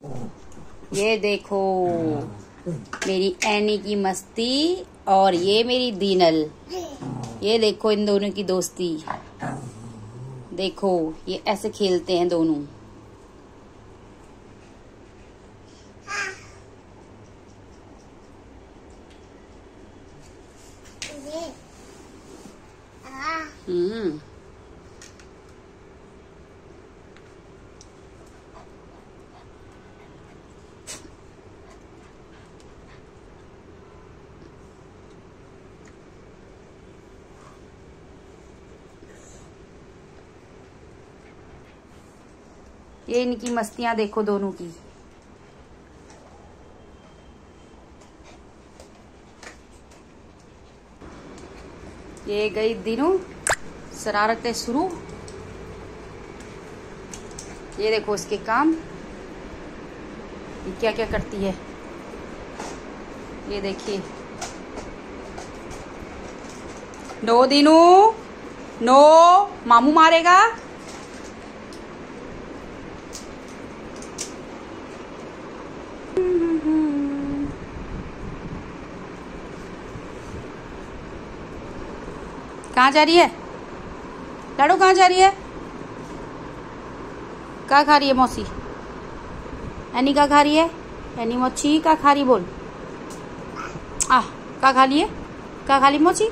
ये देखो मेरी एनी की मस्ती और ये मेरी दीनल। ये देखो इन दोनों की दोस्ती। देखो ये ऐसे खेलते हैं दोनों। ये इनकी मस्तियां देखो दोनों की। ये गई दिनों शरारतें शुरू। ये देखो इसके काम, ये क्या क्या करती है। ये देखिए, नो दिनू नो, मामू मारेगा। कहाँ जा रही है लाडो? कहाँ जा रही है? क्या खा रही है मौसी? एनी क्या खा रही है? एनी मोची क्या खा रही? बोल क्या खा ली है? क्या खा ली मोची?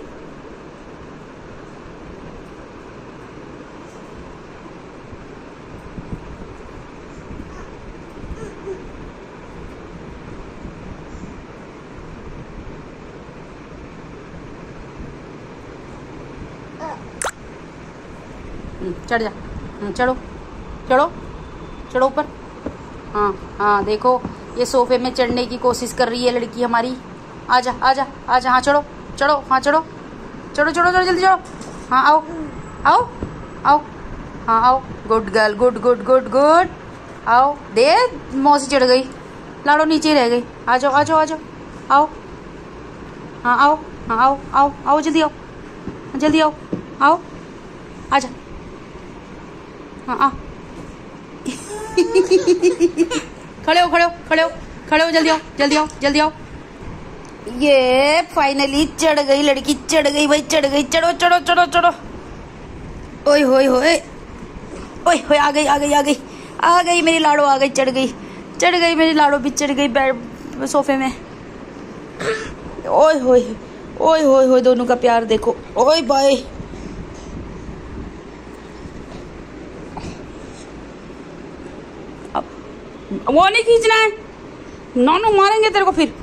चढ़ जा, चढ़ो चढ़ो चढ़ो ऊपर। हाँ हाँ, देखो ये सोफे में चढ़ने की कोशिश कर रही है लड़की हमारी। आजा आजा आजा, हाँ चढ़ो चढ़ो, हाँ चढ़ो चढ़ो चढ़ो चढ़ो, जल्दी चढ़ो। हाँ आओ आओ आओ, हाँ आओ, good girl, good good good good. आओ, दे मौसी चढ़ गई, लाडो नीचे रह गई। आ जाओ आ जाओ आ जाओ, आओ, हाँ आओ, हाँ आओ आओ आओ, जल्दी आओ जल्दी आओ, आओ आजा, हाँ आ खड़े हो खड़े हो खड़े हो खड़े हो, जल्दी आओ जल्दी आओ जल्दी आओ। ये फाइनली चढ़ गई लड़की, चढ़ गई भाई, चढ़ गई। चढ़ो चढ़ो चढ़ो चढ़ो। ओए होए होए ओए होए, आ गई आ गई आ गई आ गई मेरी लाडो, आ गई, चढ़ गई मेरी लाडो भी, चढ़ गई बेड सोफे में। ओए होए ओए होए होए, दोनों का प्यार देखो। ओए बाय, वो नहीं खींचना है, नॉनू मारेंगे तेरे को फिर।